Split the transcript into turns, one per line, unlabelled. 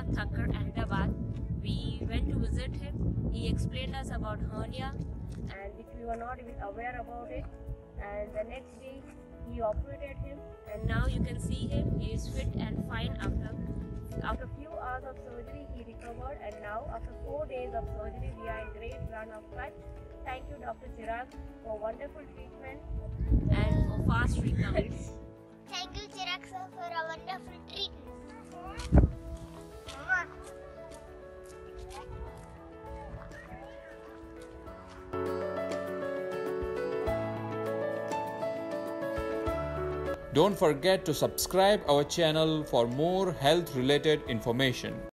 Chirag Thakkar, Ahmedabad. We went to visit him. He explained us about hernia, and which we were not even aware about it. And the next day, he operated him, and now you can see him. He is fit and fine after few hours of surgery. He recovered, and now after 4 days of surgery, we are in great run of touch. Thank you, Dr. Chirag, for wonderful treatment and for fast recovery.
Thank you, Chirag sir, for a wonderful treatment.
Don't forget to subscribe our channel for more health related information.